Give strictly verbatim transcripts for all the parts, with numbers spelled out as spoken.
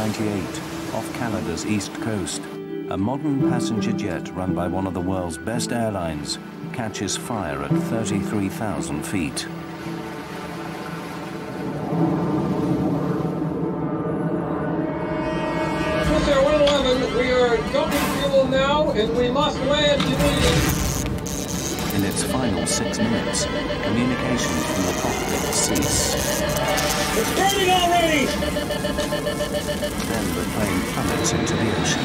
ninety-eight, off Canada's east coast, a modern passenger jet run by one of the world's best airlines catches fire at thirty-three thousand feet. Swissair one eleven, we are dumping fuel now and we must land immediately. In its final six minutes, communications from the cockpit cease. It's burning already! Then the plane plummets into the ocean.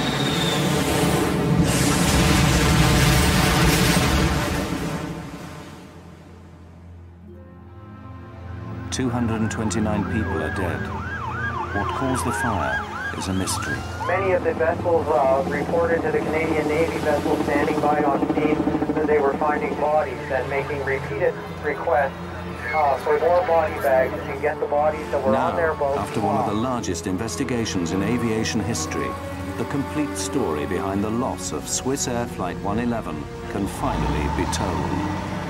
two hundred twenty-nine people are dead. What caused the fire is a mystery. Many of the vessels uh, reported to the Canadian Navy vessels standing by on scene that they were finding bodies and making repeated requests uh, for more body bags and get the bodies that were now, on their boats. After one of the largest investigations in aviation history, the complete story behind the loss of Swissair Flight one eleven can finally be told.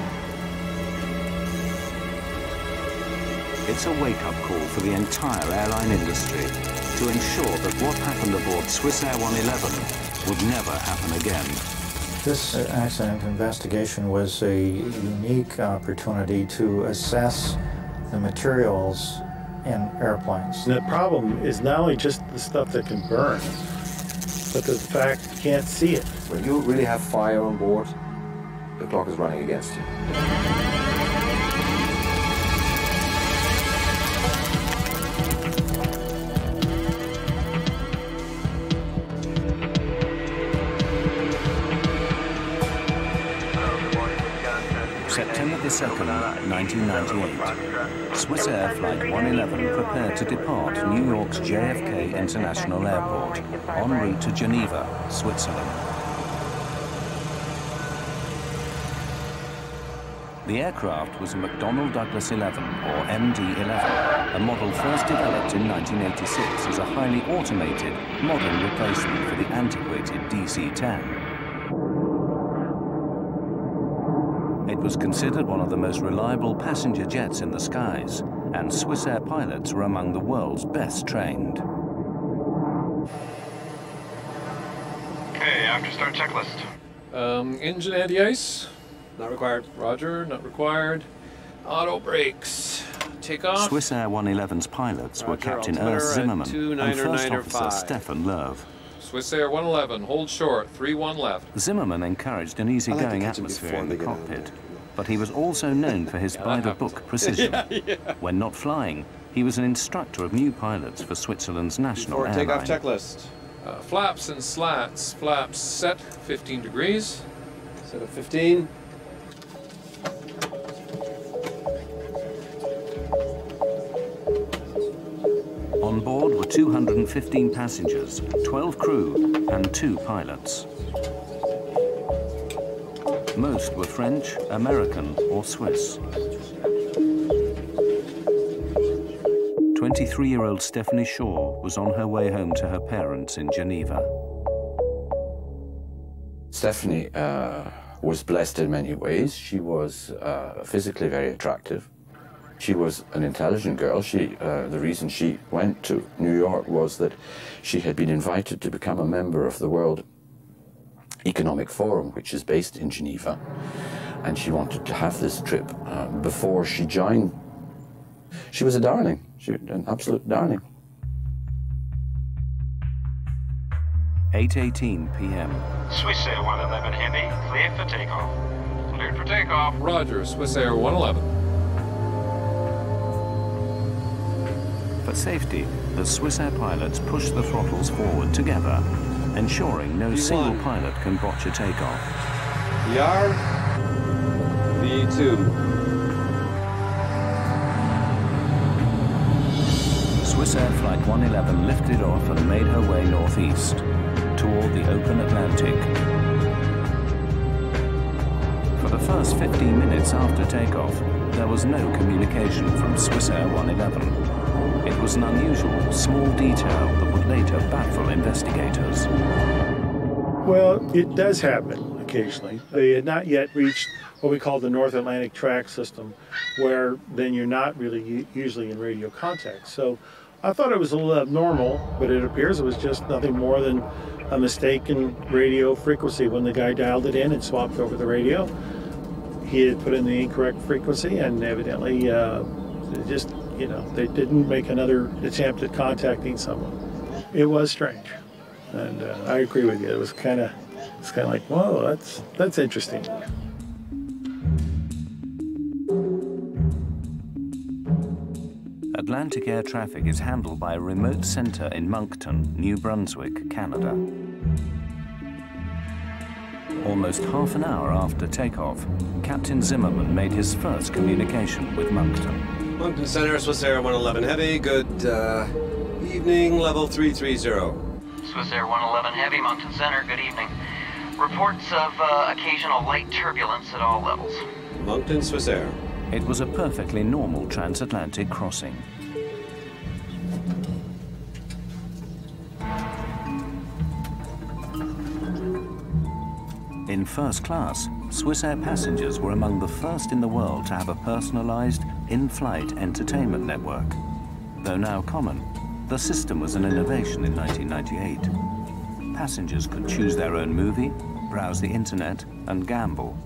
It's a wake-up call for the entire airline industry to ensure that what happened aboard Swissair one eleven would never happen again. This accident investigation was a unique opportunity to assess the materials in airplanes. And the problem is not only just the stuff that can burn, but the fact you can't see it. When you really have fire on board, the clock is running against you. September the second, nineteen ninety-eight, Swissair Flight one eleven prepared to depart New York's J F K International Airport, en route to Geneva, Switzerland. The aircraft was a McDonnell Douglas eleven, or M D eleven, a model first developed in nineteen eighty-six as a highly automated, modern replacement for the antiquated D C ten. It was considered one of the most reliable passenger jets in the skies, and Swissair pilots were among the world's best trained. Okay, after start checklist. Um, engine anti-ice. Not required. Roger, not required. Auto brakes. Take off. Swissair one eleven's pilots Roger, were Captain altimeter Urs Zimmerman and First Officer five. Stefan Loew. Swissair one eleven, hold short, three one left. Zimmerman encouraged an easygoing like atmosphere in the cockpit, but he was also known for his by-the-book precision. yeah, yeah. When not flying, he was an instructor of new pilots for Switzerland's national Before airline. takeoff checklist. Uh, flaps and slats. Flaps set, fifteen degrees. Set of fifteen. On board were two hundred fifteen passengers, twelve crew, and two pilots. Most were French, American, or Swiss. twenty-three-year-old Stephanie Shaw was on her way home to her parents in Geneva. Stephanie uh, was blessed in many ways. She was uh, physically very attractive. She was an intelligent girl. She, uh, the reason she went to New York was that she had been invited to become a member of the World Economic Forum, which is based in Geneva. And she wanted to have this trip uh, before she joined. She was a darling. She was an absolute darling. eight eighteen p m Swissair one eleven Heavy, clear for takeoff. Cleared for takeoff. Roger, Swissair one eleven. For safety, the Swissair pilots push the throttles forward together, ensuring no single pilot can botch a takeoff. V R. V two. Swissair Flight one eleven lifted off and made her way northeast, toward the open Atlantic. For the first fifteen minutes after takeoff, there was no communication from Swissair one eleven. It was an unusual, small detail that would later baffle investigators. Well, it does happen occasionally. They had not yet reached what we call the North Atlantic track system, where then you're not really usually in radio contact. So I thought it was a little abnormal, but it appears it was just nothing more than a mistaken radio frequency. When the guy dialed it in and swapped over the radio, he had put in the incorrect frequency, and evidently uh, just, you know, they didn't make another attempt at contacting someone. It was strange, and uh, I agree with you. It was kind of, it's kind of like, whoa, that's that's interesting. Atlantic air traffic is handled by a remote centre in Moncton, New Brunswick, Canada. Almost half an hour after takeoff, Captain Zimmerman made his first communication with Moncton. Moncton Center, Swissair one eleven Heavy, good uh, evening, level three three zero. Swissair one eleven Heavy, Moncton Center, good evening. Reports of uh, occasional light turbulence at all levels. Moncton, Swissair. It was a perfectly normal transatlantic crossing. In first class, Swissair passengers were among the first in the world to have a personalized, in-flight entertainment network. Though now common, the system was an innovation in nineteen ninety-eight. Passengers could choose their own movie, browse the internet, and gamble.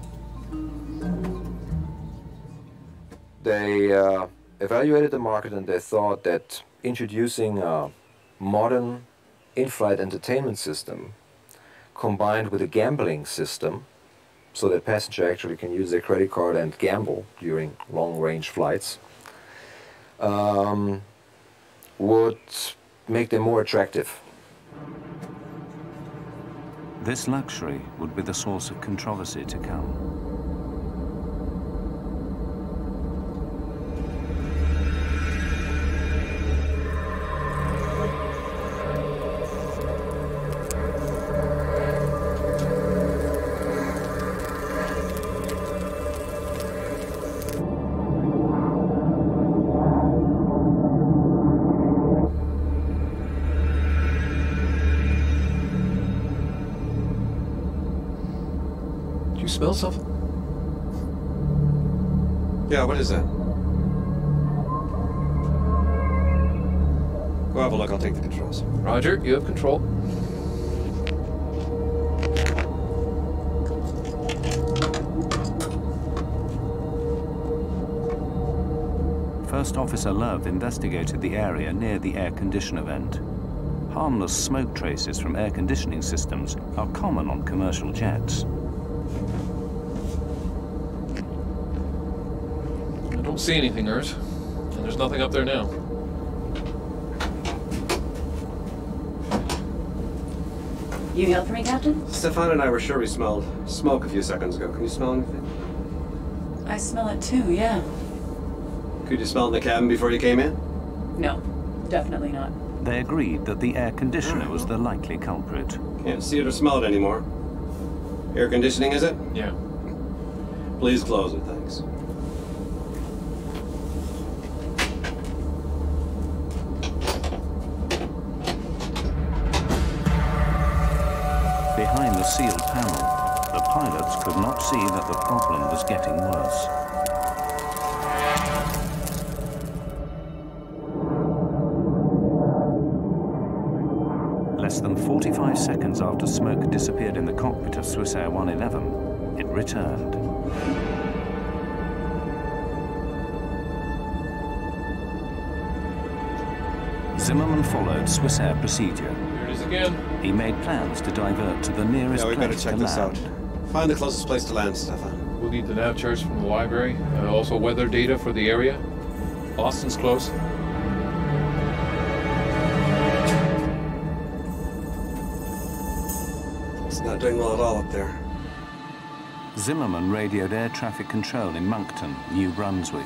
They uh, evaluated the market, and they thought that introducing a modern in-flight entertainment system combined with a gambling system, so that passenger actually can use their credit card and gamble during long-range flights, um, would make them more attractive. This luxury would be the source of controversy to come. Smell something? Yeah, what is that? Go have a look, I'll take the controls. Roger, you have control. First Officer Love investigated the area near the air conditioner vent. Harmless smoke traces from air conditioning systems are common on commercial jets. I don't see anything, Urs. And there's nothing up there now. You yelled for me, Captain? Stefan and I were sure we smelled smoke a few seconds ago. Can you smell anything? I smell it too, yeah. Could you smell in the cabin before you came in? No, definitely not. They agreed that the air conditioner was the likely culprit. Can't see it or smell it anymore. Air conditioning, is it? Yeah. Please close it, thanks. Behind the sealed panel, the pilots could not see that the problem was getting worse. Less than forty-five seconds after smoke disappeared in the cockpit of Swissair one eleven, it returned. Zimmerman followed Swissair procedure. Here it is again. He made plans to divert to the nearest Yeah, we better place check to this out. land. Find the closest place to land, Stefan. We'll need the nav charts from the library, and also weather data for the area. Boston's close. It's not doing well at all up there. Zimmerman radioed air traffic control in Moncton, New Brunswick.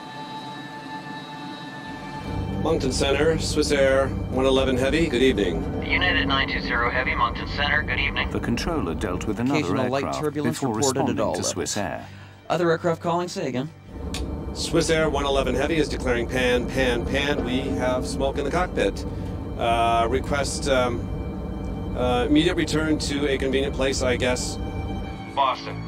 Moncton Center, Swissair one eleven Heavy, good evening. United nine two zero Heavy, Moncton Center, good evening. The controller dealt with another Occasional light aircraft turbulence before reported at responding all to levels. Swissair. Other aircraft calling, say again. Swissair one eleven Heavy is declaring pan, pan, pan. We have smoke in the cockpit. Uh, request um, uh, immediate return to a convenient place, I guess. Boston.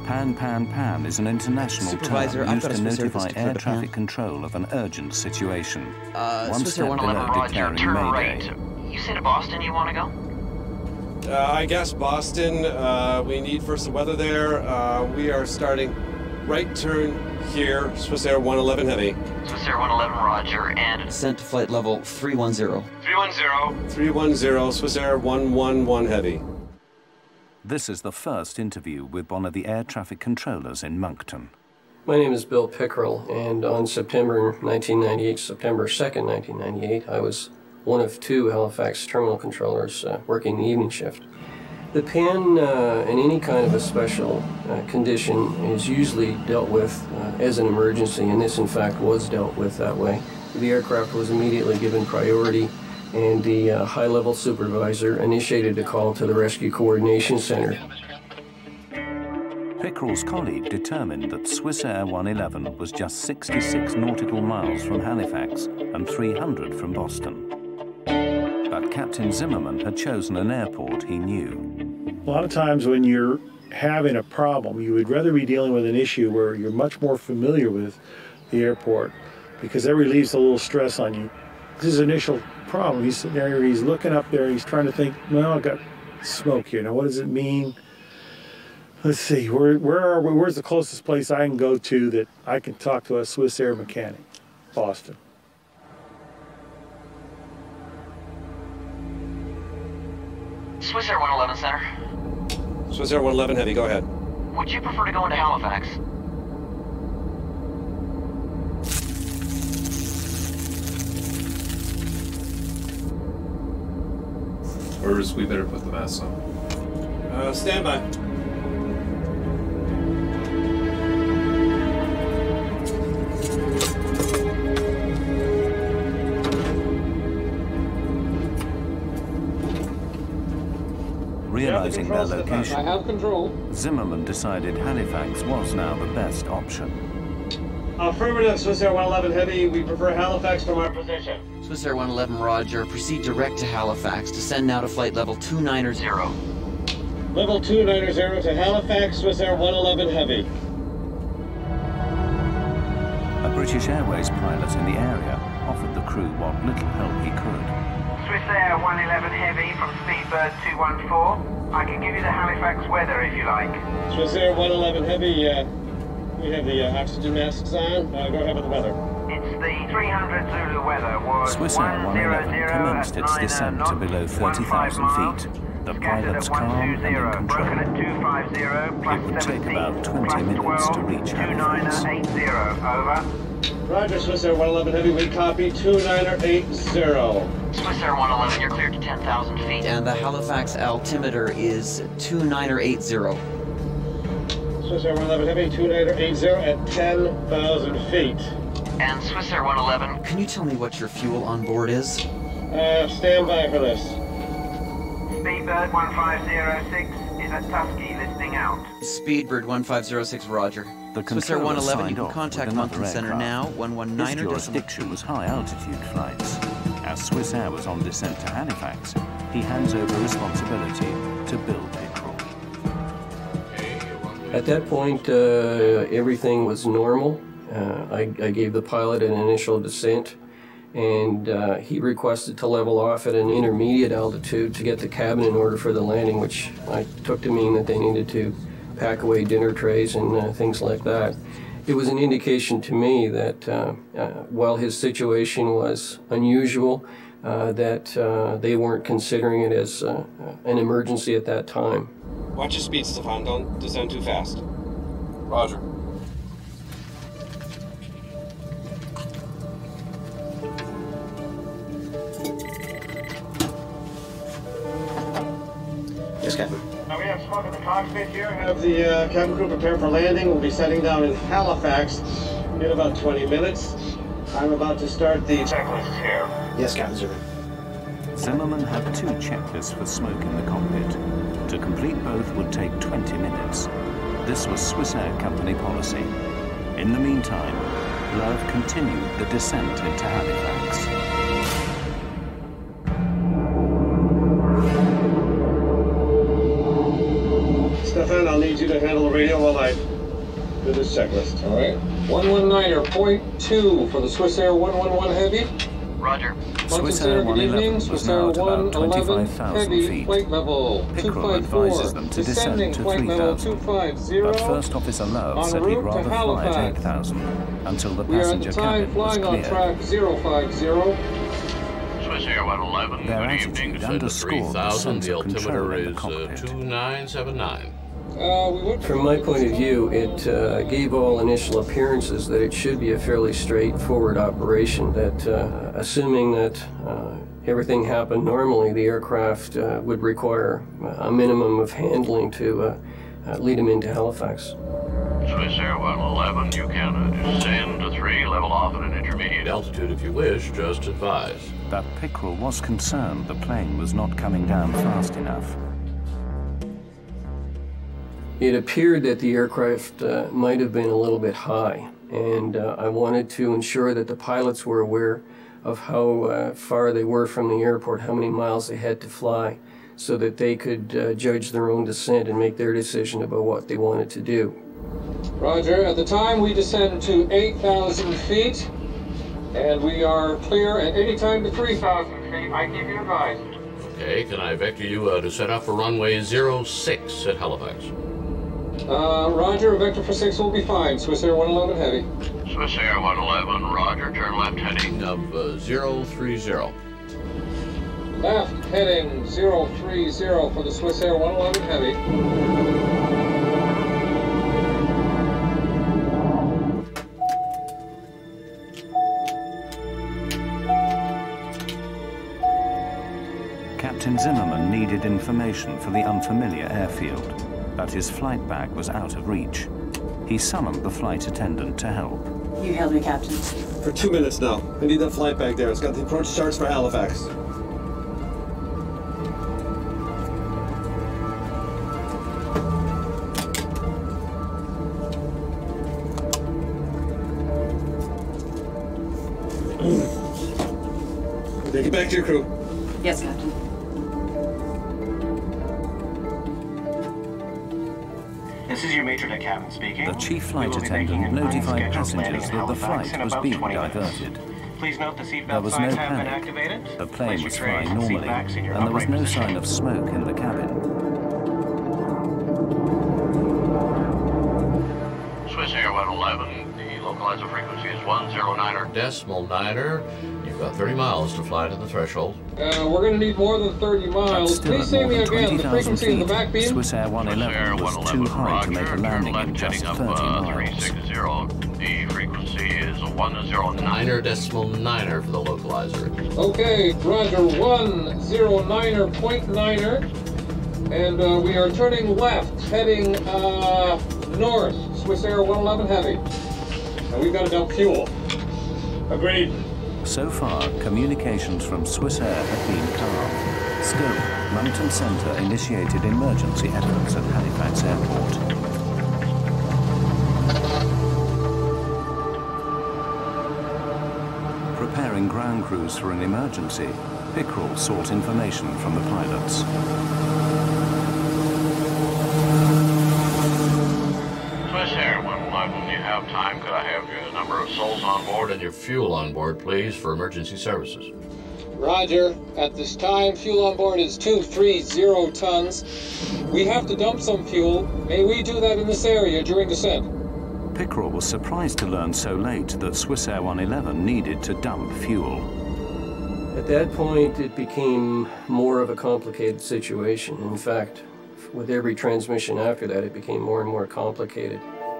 Pan, pan, pan is an international Supervisor, term I've used got a to Swissair notify to clear air the traffic pan. control of an urgent situation. Uh, One Swissair step one below eleven, Roger, declaring turn Mayday. right. You say to Boston you want to go? Uh, I guess Boston, uh, we need for some weather there. Uh, we are starting right turn here, Swissair one eleven Heavy. Swissair one eleven, roger, and... Descent to flight level three one zero. three one zero. three one zero, Swissair one one one Heavy. This is the first interview with one of the air traffic controllers in Moncton. My name is Bill Pickrell, and on September nineteen ninety-eight, September second, nineteen ninety-eight, I was one of two Halifax terminal controllers uh, working the evening shift. The pan uh, in any kind of a special uh, condition is usually dealt with uh, as an emergency, and this in fact was dealt with that way. The aircraft was immediately given priority, and the uh, high-level supervisor initiated a call to the Rescue Coordination Center. Pickrell's colleague determined that Swissair one eleven was just sixty-six nautical miles from Halifax and three hundred from Boston. But Captain Zimmerman had chosen an airport he knew. A lot of times when you're having a problem, you would rather be dealing with an issue where you're much more familiar with the airport, because that relieves a little stress on you. His initial problem, he's sitting there, he's looking up there, he's trying to think, well, I got smoke here. Now, what does it mean? Let's see, where, where are we, where's the closest place I can go to that I can talk to a Swissair mechanic? Boston. Swissair one eleven, Center. Swissair one eleven Heavy, go ahead. Would you prefer to go into Halifax? Urs, we better put the masks on. Uh, stand by. Realizing their location, I have control. Zimmerman decided Halifax was now the best option. Affirmative, Swissair one eleven Heavy. We prefer Halifax from our position. Swissair one eleven, roger. Proceed direct to Halifax. Descend now to flight level two nine zero. Level two nine zero to Halifax, Swissair one eleven Heavy. A British Airways pilot in the area offered the crew what little help he could. Swissair one eleven Heavy from Speedbird two one four. I can give you the Halifax weather if you like. Swissair one eleven Heavy, uh, we have the uh, oxygen masks on. Uh, go ahead with the weather. It's the three hundred Zulu weather. Was Swissair one eleven commenced its descent to below thirty thousand feet. The pilots calm and in control. It would take about twenty minutes to reach Halifax. Roger, Swissair one eleven Heavy, we copy two nine eight zero. Swissair one eleven, you're cleared to ten thousand feet. And the Halifax altimeter is two nine eight zero. Swissair one eleven Heavy, two nine eight zero at ten thousand feet. And Swissair one eleven. Can you tell me what your fuel on board is? Uh, stand by for this. Speedbird one five zero six is at Tusky, listing out. Speedbird one five zero six, roger. The Swissair one eleven, you signed can off contact with another Moncton Center aircraft. now, one one nine His or decimal. jurisdiction was high-altitude flights. As Swissair was on descent to Halifax, he hands over responsibility to Bill Pickrell. At that point, uh, everything was normal. Uh, I, I gave the pilot an initial descent, and uh, he requested to level off at an intermediate altitude to get the cabin in order for the landing, which I took to mean that they needed to pack away dinner trays and uh, things like that. It was an indication to me that uh, uh, while his situation was unusual, uh, that uh, they weren't considering it as uh, an emergency at that time. Watch your speed, Stefan. Don't descend too fast. Roger. Yes, Captain. Now we have smoke in the cockpit here. Have the uh, cabin crew prepare for landing. We'll be setting down in Halifax in about twenty minutes. I'm about to start the checklist here. Yes, Captain Zimmerman. Zimmerman had two checklists for smoke in the cockpit. To complete both would take twenty minutes. This was Swissair company policy. In the meantime, Love continued the descent into Halifax. Stefan, I'll need need you to handle the radio while I do this checklist. All right. one one niner point two for the Swissair one one one Heavy. Roger. Swissair one eleven was now at about twenty-five thousand feet. Flight level Pickerel advises them to descend to three thousand, but First Officer Love said he'd rather fly at eight thousand until the passenger cabin was cleared. zero five zero. Swissair one eleven, Their good evening. attitude Descend to three underscored the thousand. sense The of control altimeter in the is uh, cockpit. two nine seven nine. Uh, we went From my point of view, it uh, gave all initial appearances that it should be a fairly straightforward operation, that uh, assuming that uh, everything happened normally, the aircraft uh, would require a minimum of handling to uh, uh, lead them into Halifax. Swissair one eleven, you can uh, descend to three, level off at an intermediate altitude if you wish, just advise. But Pickerel was concerned the plane was not coming down fast enough. It appeared that the aircraft uh, might have been a little bit high, and uh, I wanted to ensure that the pilots were aware of how uh, far they were from the airport, how many miles they had to fly, so that they could uh, judge their own descent and make their decision about what they wanted to do. Roger. At the time, we descend to eight thousand feet, and we are clear at any time to three thousand feet. I keep you advised. Okay, can I vector you uh, to set up for runway zero six at Halifax? Uh, Roger, a vector for six will be fine. Swissair one eleven Heavy. Swissair one eleven, roger, turn left heading of uh, zero three zero. Left heading zero three zero for the Swissair one eleven Heavy. Captain Zimmerman needed information for the unfamiliar airfield, but his flight bag was out of reach. He summoned the flight attendant to help. You held me, Captain. For two minutes now. I need that flight back there. It's got the approach charts for Halifax. Take it back to your crew. Yes, Captain. This is your major deck captain speaking. The chief flight attendant notified passengers that the flight was being diverted. Please note the seatbelt There was no signs have been panic. activated. The plane Place was your trays flying and seat normally, backs in your and there was upright no position. sign of smoke in the cabin. Swissair one eleven, the localizer frequency is one zero niner decimal niner. You've got thirty miles to fly to the threshold. Uh, we're going to need more than thirty miles. Still Please at say more me than again, twenty the thousand frequency of the feet, back beam? Swissair one eleven was too high to make a landing in just thirty miles. The frequency is one zero niner decimal niner for the localizer. Okay, Roger, one zero niner point niner, and uh, we are turning left, heading uh, north, Swissair one eleven Heavy. And we've got to dump fuel. Agreed. So far, communications from Swissair had been calm. Still, Mountain Centre initiated emergency efforts at Halifax Airport. Preparing ground crews for an emergency, Pickerel sought information from the pilots. Swissair one eleven, you have time. Could I have your number of souls on board and your fuel on board, please, for emergency services? Roger. At this time, fuel on board is two three zero tons. We have to dump some fuel. May we do that in this area during descent? Pickerel was surprised to learn so late that Swissair one eleven needed to dump fuel. At that point, it became more of a complicated situation. In fact, with every transmission after that, it became more and more complicated.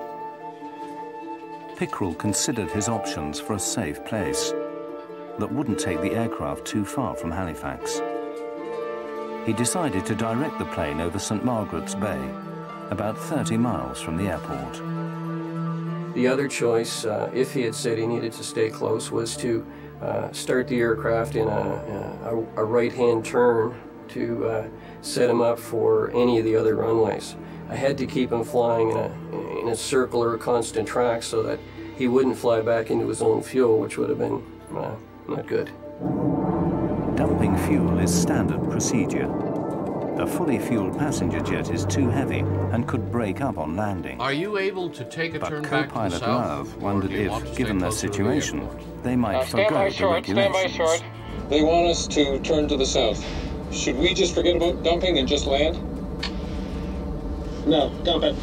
Pickerel considered his options for a safe place that wouldn't take the aircraft too far from Halifax. He decided to direct the plane over Saint Margaret's Bay, about thirty miles from the airport. The other choice, uh, if he had said he needed to stay close, was to uh, start the aircraft in a, a, a right-hand turn to uh, set him up for any of the other runways. I had to keep him flying in a, in a circular, constant track so that he wouldn't fly back into his own fuel, which would have been uh, not good. Dumping fuel is standard procedure. The fully fueled passenger jet is too heavy and could break up on landing. Are you able to take a But turn back to the co-pilot south? Love wondered or do you want to if, stay given their closer to the situation, airport? they might Uh, stand by forgo the short, stand by regulations. short. They want us to turn to the south. Should we just forget about dumping and just land? No, dump it.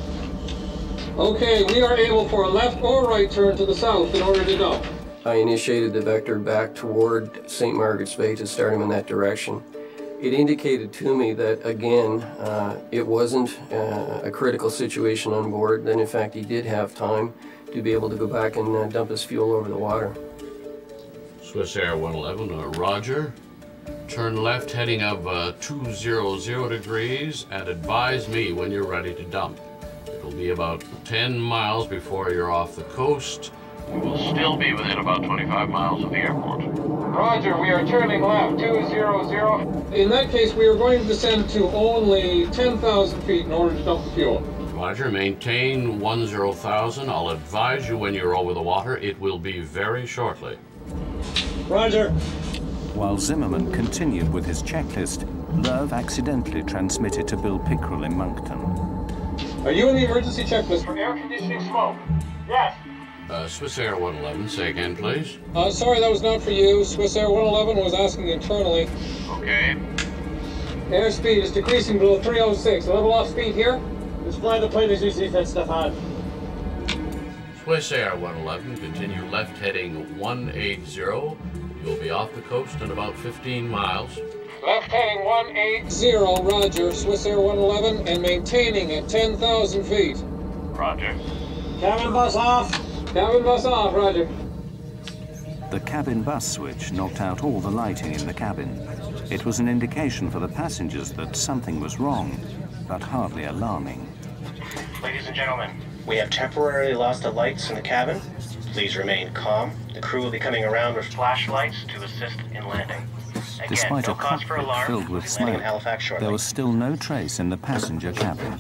Okay, we are able for a left or right turn to the south in order to dump. I initiated the vector back toward Saint Margaret's Bay to start him in that direction. It indicated to me that, again, uh, it wasn't uh, a critical situation on board, that in fact he did have time to be able to go back and uh, dump his fuel over the water. Swissair one eleven, uh, Roger. Turn left heading of uh, two hundred degrees and advise me when you're ready to dump. It'll be about ten miles before you're off the coast. You will still be within about twenty-five miles of the airport. Roger, we are turning left, two hundred. In that case, we are going to descend to only ten thousand feet in order to dump the fuel. Roger, maintain one zero thousand. I'll advise you when you're over the water. It will be very shortly. Roger. While Zimmerman continued with his checklist, Love accidentally transmitted to Bill Pickrell in Moncton. Are you in the emergency checklist for air conditioning smoke? Yes. Uh, Swissair one eleven, say again, please. Uh, sorry, that was not for you. Swissair one eleven was asking internally. Okay. Airspeed is decreasing below three oh six. Level off speed here. Just fly the plane as you see fit, Stefan. Swissair one eleven, continue left heading one eighty. You'll be off the coast in about fifteen miles. Left heading one eighty, Roger. Swissair one eleven and maintaining at ten thousand feet. Roger. Cabin bus off. Cabin bus off, Roger. The cabin bus switch knocked out all the lighting in the cabin. It was an indication for the passengers that something was wrong, but hardly alarming. Ladies and gentlemen, we have temporarily lost the lights in the cabin. Please remain calm. The crew will be coming around with flashlights to assist in landing. Again, Despite no a cause for cockpit alarm. filled with We'll be landing in smoke, Halifax shortly. there was still no trace in the passenger cabin.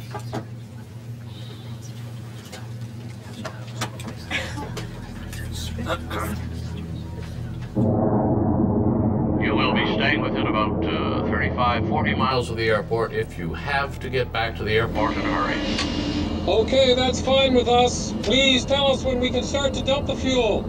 You will be staying within about uh, thirty-five, forty miles of the airport if you have to get back to the airport in a hurry. Okay, that's fine with us. Please tell us when we can start to dump the fuel.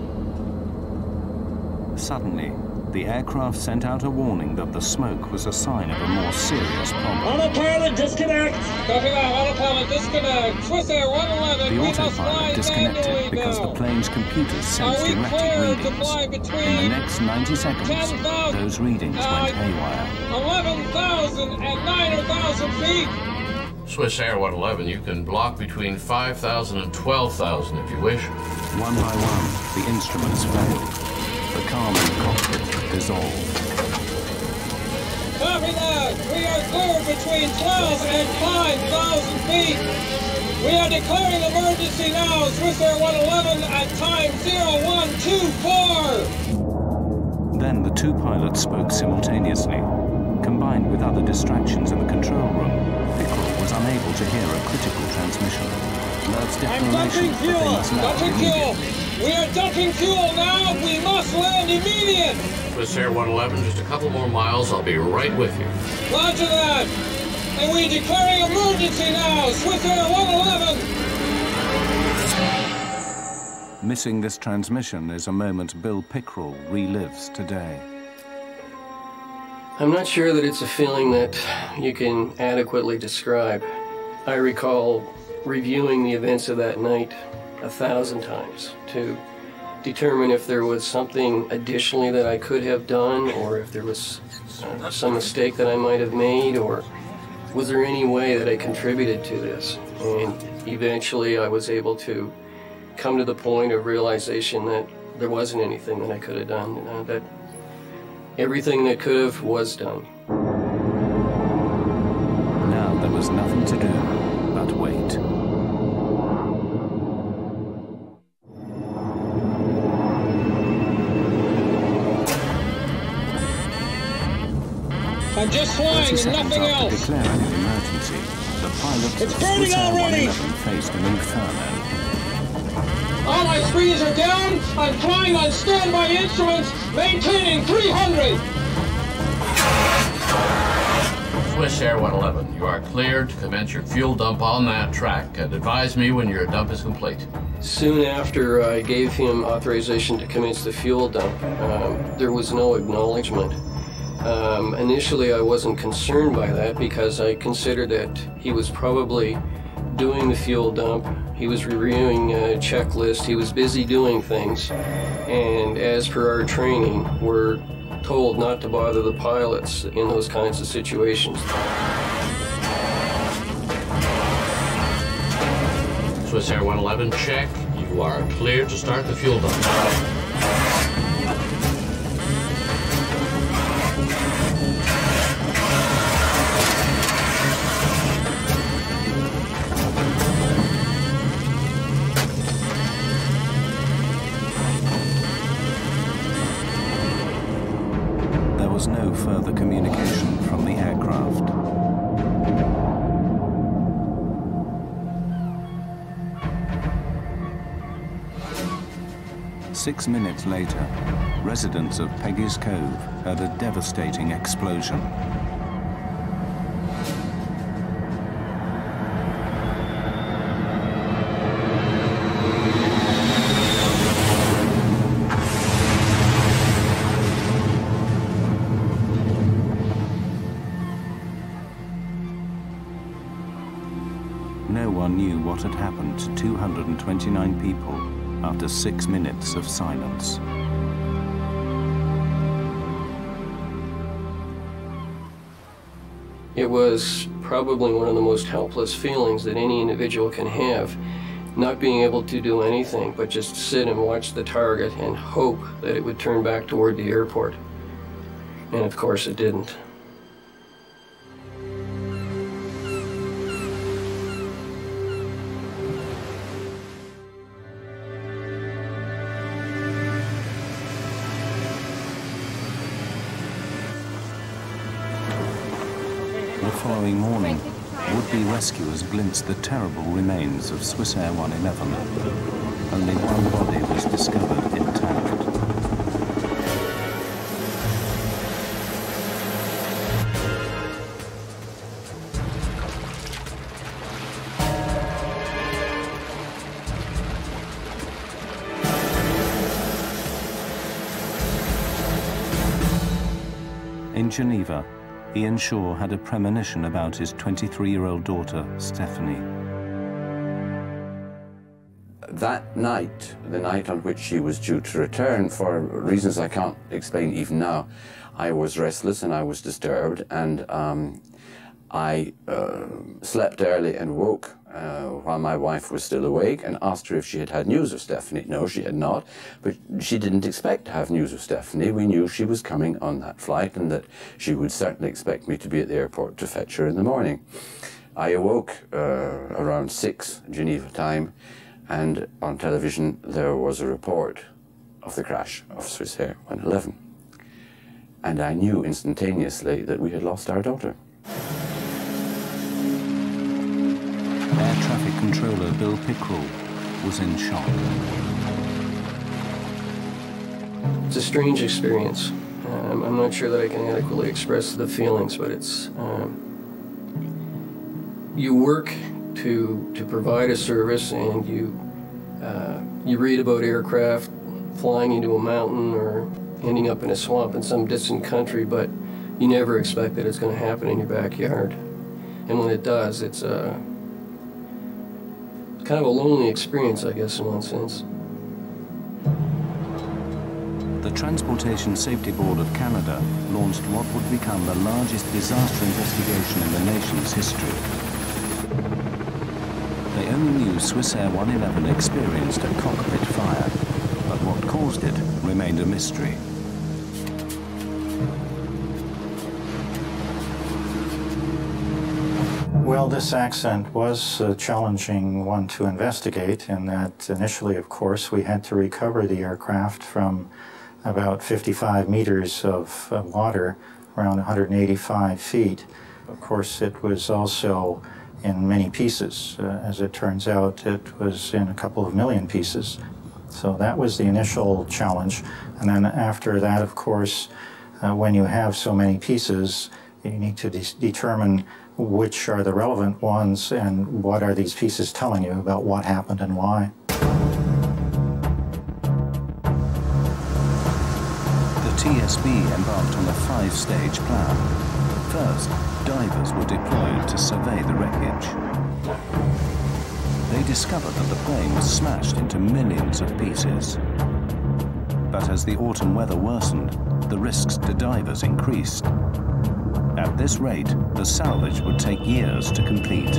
Suddenly, the aircraft sent out a warning that the smoke was a sign of a more serious problem. Autopilot, disconnect! Copy that, autopilot, disconnect. Swissair one eleven, The we must fly autopilot disconnected manually because now. the plane's computers sensed Are we erratic cleared to readings. fly In the between next ninety seconds, ten thousand, those readings uh, went haywire. eleven thousand and nine thousand feet? Swissair one eleven, you can block between five thousand and twelve thousand if you wish. One by one, the instruments failed. The calm in the cockpit dissolved. Copy that! We are cleared between twelve and five thousand feet! We are declaring emergency now, Swissair one eleven at time zero one two four! Then the two pilots spoke simultaneously. Combined with other distractions in the control room, Pickrell was unable to hear a critical transmission. Love's I'm declaration dumping that they fuel! must land Dumping fuel! immediately. We are dumping fuel now! We must land immediate! Swissair one eleven, just a couple more miles, I'll be right with you. Roger that! And we're declaring emergency now! Swissair one eleven! Missing this transmission is a moment Bill Pickrell relives today. I'm not sure that it's a feeling that you can adequately describe. I recall reviewing the events of that night a thousand times to determine if there was something additionally that I could have done, or if there was uh, some mistake that I might have made, or was there any way that I contributed to this. And eventually I was able to come to the point of realization that there wasn't anything that I could have done, uh, that everything that could have was done. Now there was nothing to do but wait. I'm just flying and nothing else! Declaring an emergency, the pilots It's of burning Swissair already! one eleven faced an inferno. All my screens are down! I'm flying on standby instruments, maintaining three hundred! Swissair one eleven, you are cleared to commence your fuel dump on that track, and advise me when your dump is complete. Soon after I gave him authorization to commence the fuel dump, um, there was no acknowledgement. Um, initially, I wasn't concerned by that because I considered that he was probably doing the fuel dump, he was reviewing a checklist, he was busy doing things, and as per our training, we're told not to bother the pilots in those kinds of situations. Swissair one eleven, check. You are cleared to start the fuel dump. There was no further communication from the aircraft. Six minutes later, residents of Peggy's Cove heard a devastating explosion. No one knew what had happened to two hundred twenty-nine people after six minutes of silence. It was probably one of the most helpless feelings that any individual can have, not being able to do anything but just sit and watch the target and hope that it would turn back toward the airport. And of course it didn't. The following morning, would-be rescuers glimpsed the terrible remains of Swissair one eleven. Only one body was discovered intact. In Geneva, Ian Shaw had a premonition about his twenty-three-year-old daughter, Stephanie. That night, the night on which she was due to return, for reasons I can't explain even now, I was restless and I was disturbed, and um, I uh, slept early and woke uh, while my wife was still awake and asked her if she had had news of Stephanie. No, she had not, but she didn't expect to have news of Stephanie. We knew she was coming on that flight and that she would certainly expect me to be at the airport to fetch her in the morning. I awoke uh, around six Geneva time, and on television there was a report of the crash of Swissair one eleven. And I knew instantaneously that we had lost our daughter. Air traffic controller Bill Pickrell was in shock. It's a strange experience. Um, I'm not sure that I can adequately express the feelings, but it's, um, you work to, to provide a service, and you, uh, you read about aircraft flying into a mountain or ending up in a swamp in some distant country, but you never expect that it's going to happen in your backyard. And when it does, it's a, kind of a lonely experience, I guess, in one sense. The Transportation Safety Board of Canada launched what would become the largest disaster investigation in the nation's history. They only knew Swissair one eleven experienced a cockpit fire, but what caused it remained a mystery. Well, this accident was a challenging one to investigate, in that initially, of course, we had to recover the aircraft from about fifty-five meters of uh, water, around one hundred eighty-five feet. Of course, it was also in many pieces. Uh, as it turns out, it was in a couple of million pieces. So that was the initial challenge. And then after that, of course, uh, when you have so many pieces, You need to de determine which are the relevant ones and what are these pieces telling you about what happened and why. The T S B embarked on a five-stage plan. First, divers were deployed to survey the wreckage. They discovered that the plane was smashed into millions of pieces. But as the autumn weather worsened, the risks to divers increased. At this rate, the salvage would take years to complete.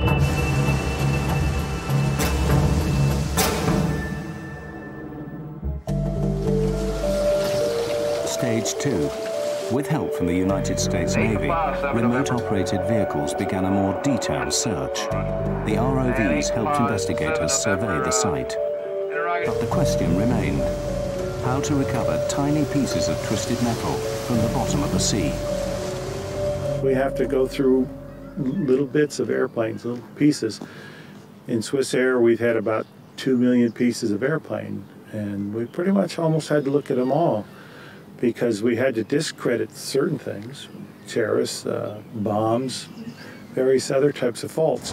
Stage two. With help from the United States Navy, remote-operated vehicles began a more detailed search. The R O Vs helped investigators survey the site. But the question remained: how to recover tiny pieces of twisted metal from the bottom of the sea? We have to go through little bits of airplanes, little pieces. In Swissair, we've had about two million pieces of airplane, and we pretty much almost had to look at them all, because we had to discredit certain things, terrorists, uh, bombs, various other types of faults.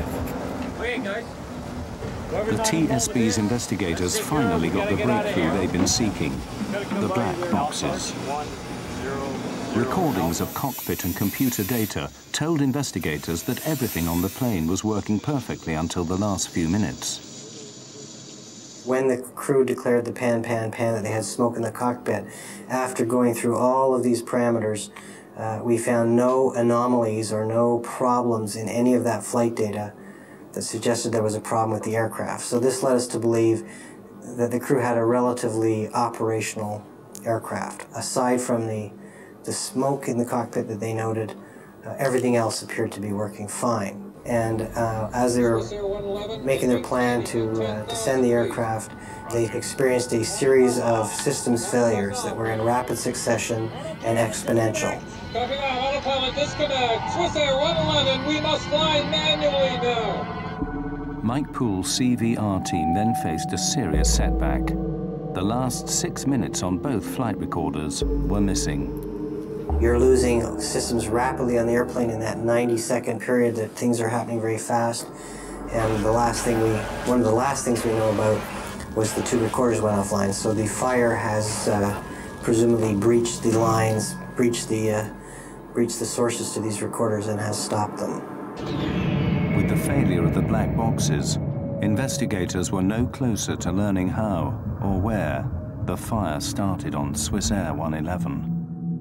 The T S B's investigators finally got the breakthrough they've been seeking: the black boxes. Recordings of cockpit and computer data told investigators that everything on the plane was working perfectly until the last few minutes. When the crew declared the pan, pan, pan that they had smoke in the cockpit, after going through all of these parameters, uh, we found no anomalies or no problems in any of that flight data that suggested there was a problem with the aircraft. So this led us to believe that the crew had a relatively operational aircraft. Aside from the, the smoke in the cockpit that they noted, uh, everything else appeared to be working fine. And uh, as they were making their plan to uh, descend the aircraft, they experienced a series of systems failures that were in rapid succession and exponential. Copy that, autopilot disconnect. Swissair one eleven, we must fly manually now. Mike Poole's C V R team then faced a serious setback. The last six minutes on both flight recorders were missing. You're losing systems rapidly on the airplane in that ninety second period that things are happening very fast. And the last thing we, one of the last things we know about was the two recorders went offline. So the fire has uh, presumably breached the lines, breached the, uh, breached the sources to these recorders and has stopped them. With the failure of the black boxes, investigators were no closer to learning how or where the fire started on Swissair one eleven.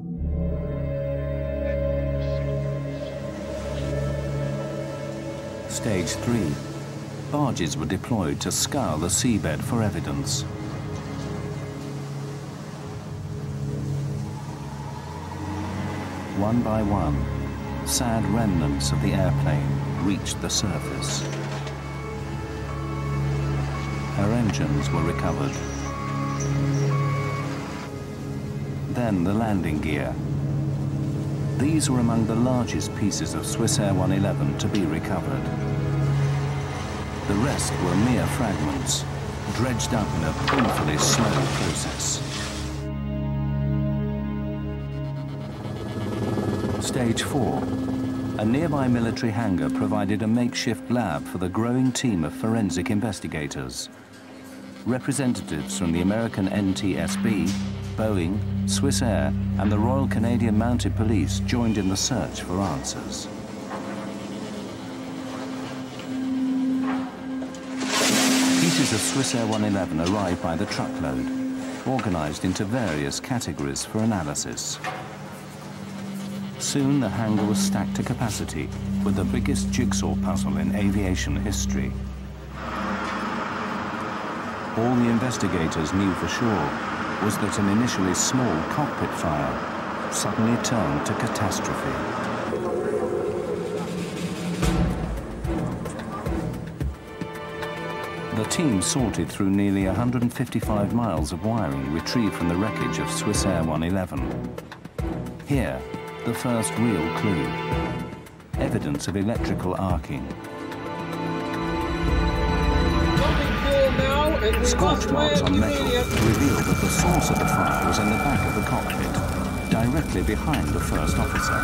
Stage three. Barges were deployed to scour the seabed for evidence. One by one, sad remnants of the airplane reached the surface. Her engines were recovered. Then the landing gear. These were among the largest pieces of Swissair one eleven to be recovered. The rest were mere fragments, dredged up in a painfully slow process. Stage four. A nearby military hangar provided a makeshift lab for the growing team of forensic investigators. Representatives from the American N T S B, Boeing, Swissair, and the Royal Canadian Mounted Police joined in the search for answers. Pieces of Swissair one eleven arrived by the truckload, organized into various categories for analysis. Soon the hangar was stacked to capacity with the biggest jigsaw puzzle in aviation history. All the investigators knew for sure was that an initially small cockpit fire suddenly turned to catastrophe. The team sorted through nearly one hundred fifty-five miles of wiring retrieved from the wreckage of Swissair one eleven. Here, the first real clue: evidence of electrical arcing. Scorch marks on metal revealed that the source of the fire was in the back of the cockpit, directly behind the first officer.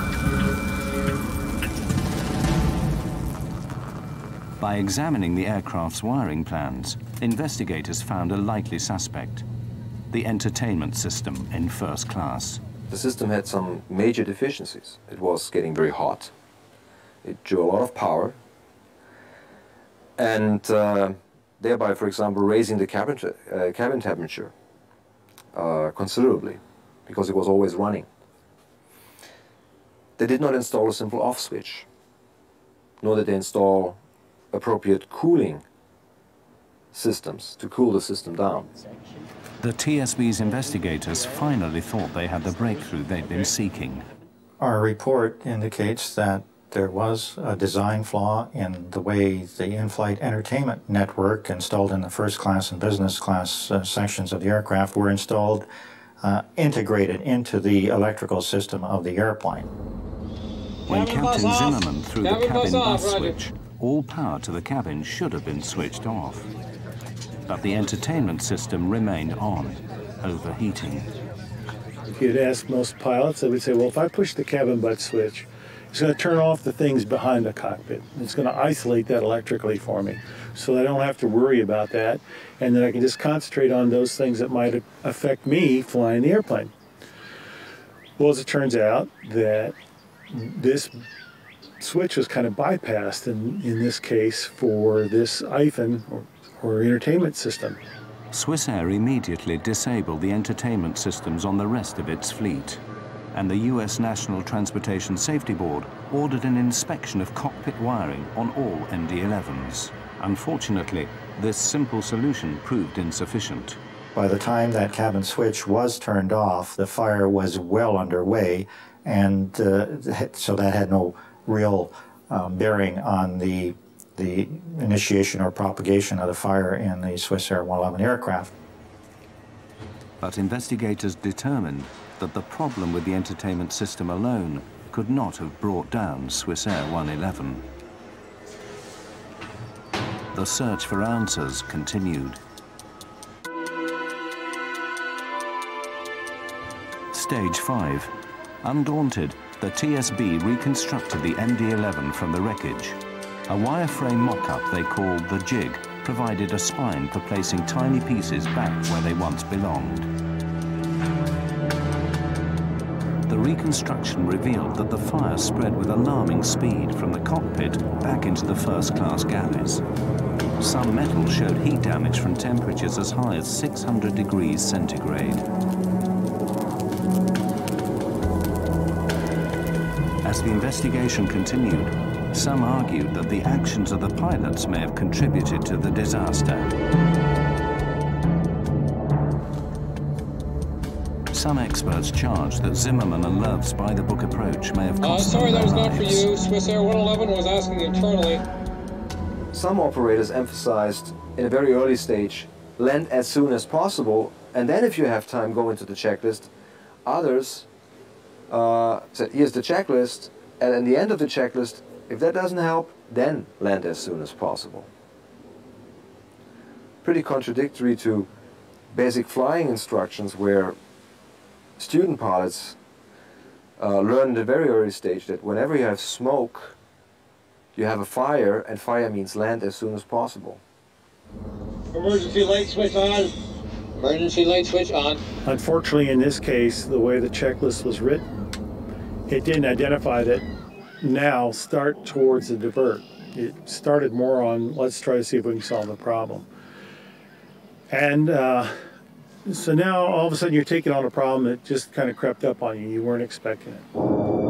By examining the aircraft's wiring plans, investigators found a likely suspect, the entertainment system in first class. The system had some major deficiencies. It was getting very hot. It drew a lot of power, and uh, thereby, for example, raising the cabin, uh, cabin temperature uh, considerably, because it was always running. They did not install a simple off switch, nor did they install appropriate cooling systems to cool the system down. The T S B's investigators finally thought they had the breakthrough they'd been seeking. Our report indicates that there was a design flaw in the way the in-flight entertainment network installed in the first class and business class uh, sections of the aircraft were installed, uh, integrated into the electrical system of the airplane. When Captain Zimmerman threw the Cabin cabin bus bus off, switch, all power to the cabin should have been switched off. But the entertainment system remained on, overheating. If you'd ask most pilots, they would say, well, if I push the cabin butt switch, it's going to turn off the things behind the cockpit. It's going to isolate that electrically for me, so I don't have to worry about that, and then I can just concentrate on those things that might affect me flying the airplane. Well, as it turns out, that this switch was kind of bypassed in, in this case for this I F A N, or, or entertainment system. Swissair immediately disabled the entertainment systems on the rest of its fleet, and the U S National Transportation Safety Board ordered an inspection of cockpit wiring on all M D elevens. Unfortunately, this simple solution proved insufficient. By the time that cabin switch was turned off, the fire was well underway, and uh, so that had no real um, bearing on the, the initiation or propagation of the fire in the Swissair one eleven aircraft. But investigators determined that the problem with the entertainment system alone could not have brought down Swissair one eleven. The search for answers continued. Stage five. Undaunted, the T S B reconstructed the M D eleven from the wreckage. A wireframe mock-up they called the jig provided a spine for placing tiny pieces back where they once belonged. The reconstruction revealed that the fire spread with alarming speed from the cockpit back into the first-class galleys. Some metal showed heat damage from temperatures as high as six hundred degrees centigrade. As the investigation continued, some argued that the actions of the pilots may have contributed to the disaster. Some experts charged that Zimmerman and Love's by-the-book approach may have cost uh, sorry, them that was their not for lives. you. Swissair one eleven was asking internally. Some operators emphasized in a very early stage, land as soon as possible, and then if you have time, go into the checklist. Others uh, said, here's the checklist, and at the end of the checklist, if that doesn't help, then land as soon as possible. Pretty contradictory to basic flying instructions where student pilots uh, learn at a very early stage that whenever you have smoke, you have a fire, and fire means land as soon as possible. Emergency light switch on. Emergency light switch on. Unfortunately, in this case, the way the checklist was written, it didn't identify that now start towards the divert. It started more on let's try to see if we can solve the problem. And uh, so now all of a sudden you're taking on a problem that just kind of crept up on you. You weren't expecting it. Uh,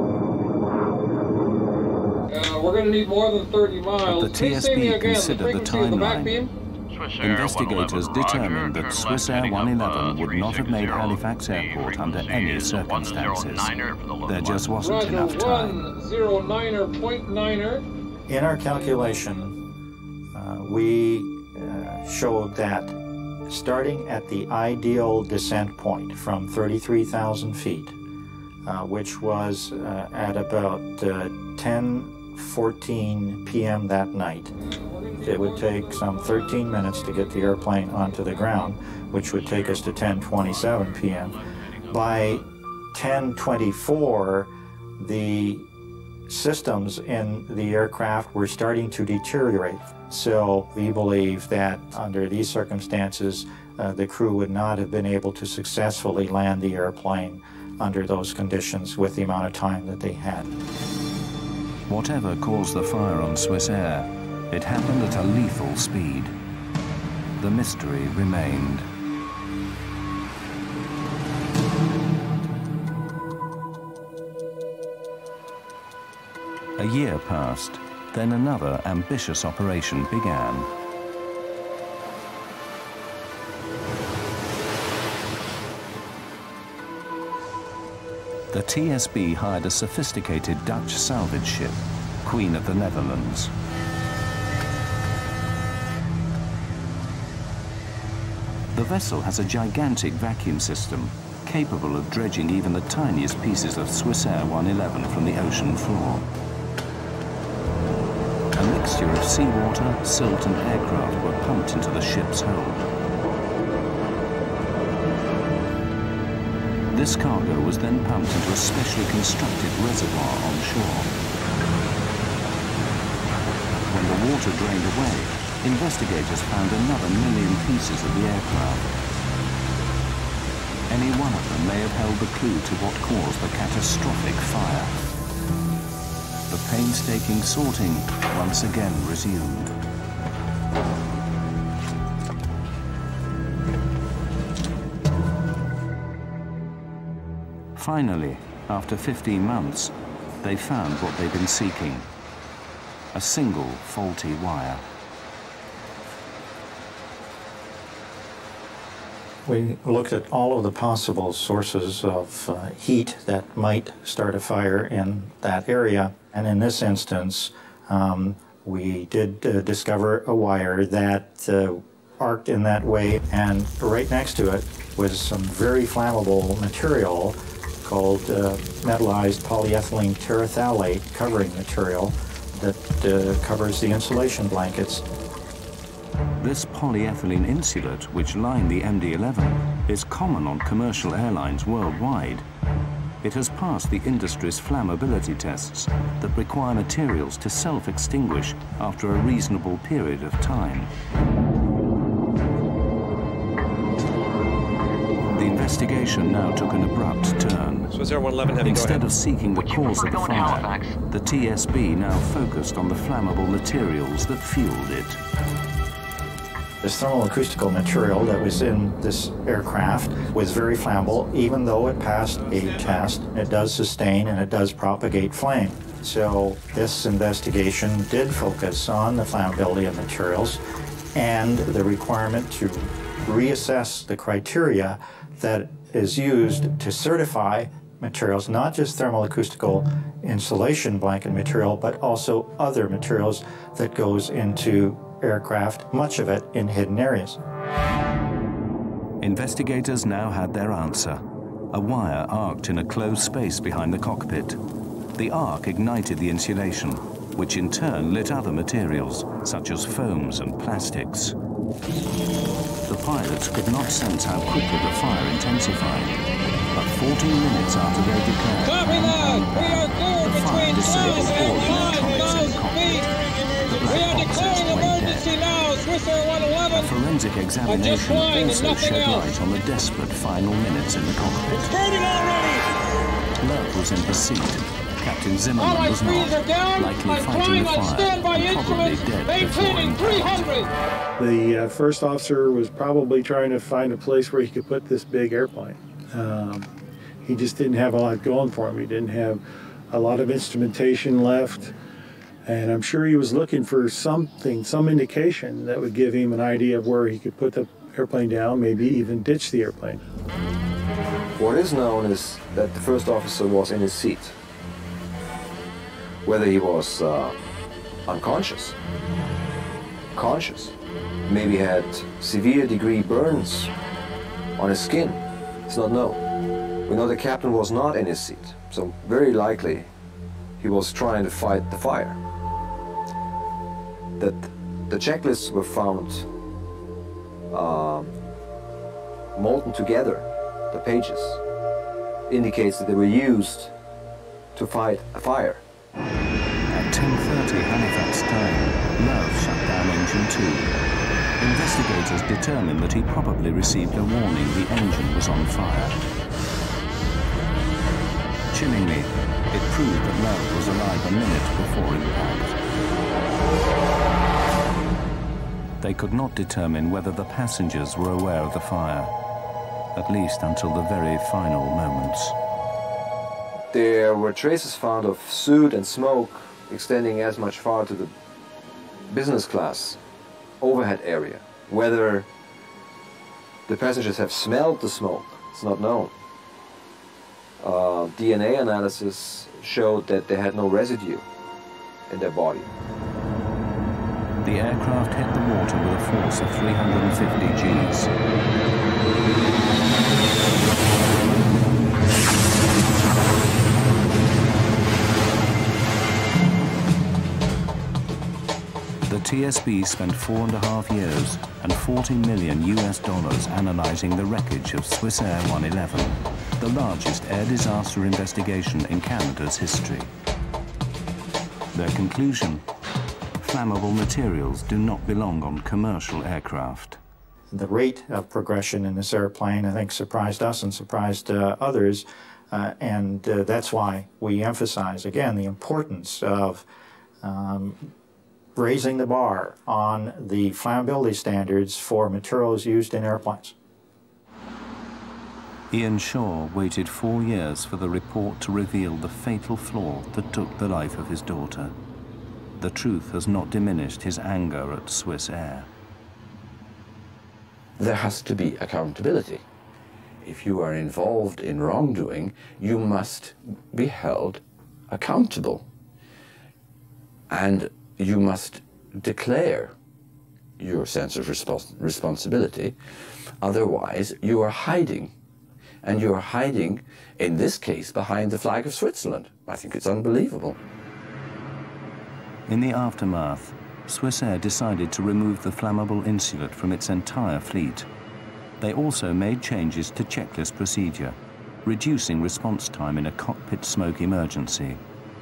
we're going to need more than thirty miles. But the T S B considered the timeline. Investigators determined that Swissair one eleven would not have made Halifax Airport under any circumstances. There just wasn't Roger, enough time. one zero niner point niner. In our calculation, uh, we uh, showed that starting at the ideal descent point from thirty-three thousand feet, uh, which was uh, at about uh, ten fourteen p m that night, it would take some thirteen minutes to get the airplane onto the ground, which would take us to ten twenty-seven p m By ten twenty-four, the systems in the aircraft were starting to deteriorate. So we believe that under these circumstances, uh, the crew would not have been able to successfully land the airplane under those conditions with the amount of time that they had. Whatever caused the fire on Swissair, it happened at a lethal speed. The mystery remained. A year passed, then another ambitious operation began. The T S B hired a sophisticated Dutch salvage ship, Queen of the Netherlands. The vessel has a gigantic vacuum system, capable of dredging even the tiniest pieces of Swissair one eleven from the ocean floor. A mixture of seawater, silt and aircraft were pumped into the ship's hold. This cargo was then pumped into a specially constructed reservoir on shore. When the water drained away, investigators found another million pieces of the aircraft. Any one of them may have held the clue to what caused the catastrophic fire. The painstaking sorting once again resumed. Finally, after fifteen months, they found what they'd been seeking. A single faulty wire. We looked at all of the possible sources of uh, heat that might start a fire in that area. And in this instance, um, we did uh, discover a wire that uh, arced in that way. And right next to it was some very flammable material called uh, metallized polyethylene terephthalate covering material that uh, covers the insulation blankets. This polyethylene insulate, which lined the M D eleven, is common on commercial airlines worldwide. It has passed the industry's flammability tests that require materials to self-extinguish after a reasonable period of time. The investigation now took an abrupt turn. Swissair one eleven Heavy, Instead of seeking the cause of the fire, the T S B now focused on the flammable materials that fueled it. This thermoacoustical material that was in this aircraft was very flammable, even though it passed a test. It does sustain and it does propagate flame. So this investigation did focus on the flammability of materials and the requirement to reassess the criteria that is used to certify materials, not just thermoacoustical insulation blanket material, but also other materials that goes into aircraft, much of it in hidden areas. Investigators now had their answer. A wire arced in a closed space behind the cockpit. The arc ignited the insulation, which in turn lit other materials, such as foams and plastics. The pilots could not sense how quickly the fire intensified, but fourteen minutes after they declared, Copy that! We are clear between us and nine thousand feet! We are declaring emergency now, Swissair one eleven! A forensic examination also shed light on the desperate final minutes in the cockpit. It's burning already! Love was in the seat. Captain Zimmerman All my was screens not, are down. likely I'm fighting flying the on fire standby and probably instruments, dead before maintaining three impact. hundred. The uh, first officer was probably trying to find a place where he could put this big airplane. Um, he just didn't have a lot going for him. He didn't have a lot of instrumentation left. And I'm sure he was looking for something, some indication that would give him an idea of where he could put the airplane down, maybe even ditch the airplane. What is known is that the first officer was in his seat. Whether he was uh, unconscious, conscious, maybe had severe degree burns on his skin, it's not known. We know the captain was not in his seat, so very likely he was trying to fight the fire. That the checklists were found uh, molten together, the pages, indicates that they were used to fight a fire. At ten thirty Halifax time, Love shut down engine two. Investigators determined that he probably received a warning the engine was on fire. Chillingly, it proved that Love was alive a minute before impact. They could not determine whether the passengers were aware of the fire, at least until the very final moments. There were traces found of soot and smoke extending as much far to the business class overhead area. Whether the passengers have smelled the smoke, it's not known. Uh, D N A analysis showed that they had no residue in their body. The aircraft hit the water with a force of three hundred fifty Gs. The T S B spent four and a half years and forty million U S dollars analyzing the wreckage of Swissair one eleven, the largest air disaster investigation in Canada's history. Their conclusion: flammable materials do not belong on commercial aircraft. The rate of progression in this airplane, I think, surprised us and surprised uh, others, uh, and uh, that's why we emphasize, again, the importance of um, raising the bar on the flammability standards for materials used in airplanes. Ian Shaw waited four years for the report to reveal the fatal flaw that took the life of his daughter. The truth has not diminished his anger at Swissair. There has to be accountability. If you are involved in wrongdoing, you must be held accountable. And you must declare your sense of respons responsibility. Otherwise, you are hiding. And you are hiding, in this case, behind the flag of Switzerland. I think it's unbelievable. In the aftermath, Swissair decided to remove the flammable insulet from its entire fleet. They also made changes to checklist procedure, reducing response time in a cockpit smoke emergency.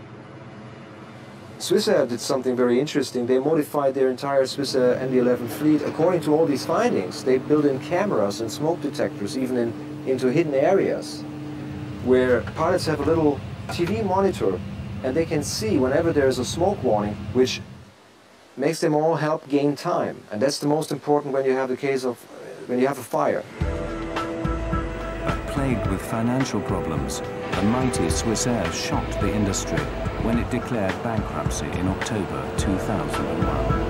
Swissair did something very interesting. They modified their entire Swissair M D eleven fleet according to all these findings. They built in cameras and smoke detectors even in, into hidden areas where pilots have a little T V monitor and they can see whenever there's a smoke warning, which makes them all help gain time. And that's the most important when you have the case of, when you have a fire. But plagued with financial problems, the mighty Swissair shocked the industry when it declared bankruptcy in October two thousand one.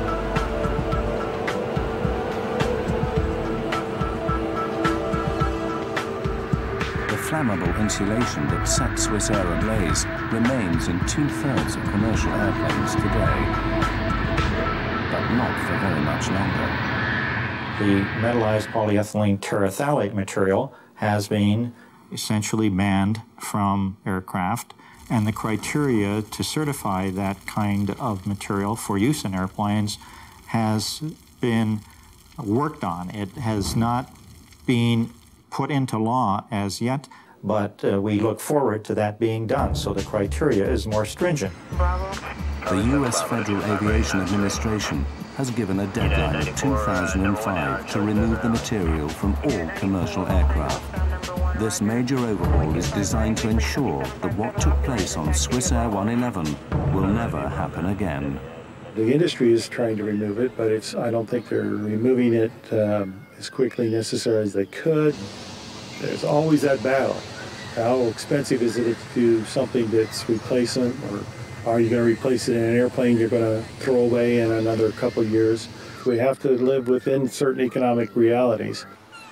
The flammable insulation that set Swissair ablaze remains in two-thirds of commercial airplanes today, but not for very much longer. The metallized polyethylene terephthalate material has been essentially banned from aircraft, and the criteria to certify that kind of material for use in airplanes has been worked on. It has not been put into law as yet, but uh, we look forward to that being done, so the criteria is more stringent. The U S Federal Aviation Administration has given a deadline of two thousand five to remove the material from all commercial aircraft. This major overhaul is designed to ensure that what took place on Swissair one eleven will never happen again. The industry is trying to remove it, but it's, I don't think they're removing it um, as quickly necessary as they could. There's always that battle. How expensive is it to do something that's replacement, or are you going to replace it in an airplane you're going to throw away in another couple of years? We have to live within certain economic realities.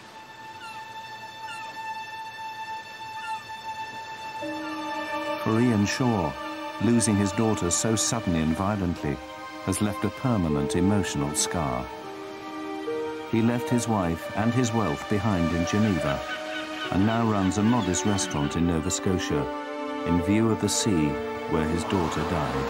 For Ian Shaw, losing his daughter so suddenly and violently has left a permanent emotional scar. He left his wife and his wealth behind in Geneva and now runs a modest restaurant in Nova Scotia in view of the sea where his daughter died.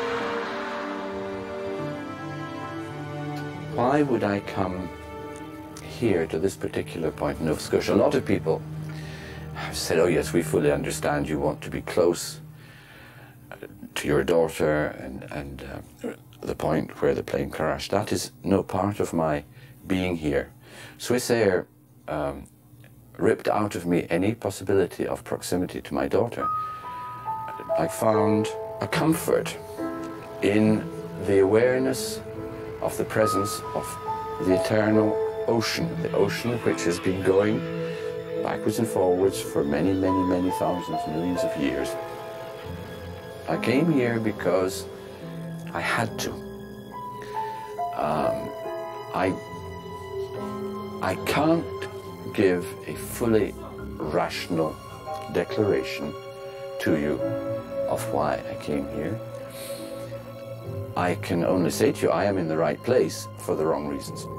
Why would I come here to this particular point in Nova Scotia? A lot of people I've said, oh yes, we fully understand you want to be close to your daughter and, and uh, the point where the plane crashed. That is no part of my being here. Swissair um, ripped out of me any possibility of proximity to my daughter. I found a comfort in the awareness of the presence of the eternal ocean, the ocean which has been going backwards and forwards for many, many, many thousands, millions of years. I came here because I had to. Um, I, I can't give a fully rational declaration to you of why I came here. I can only say to you, I am in the right place for the wrong reasons.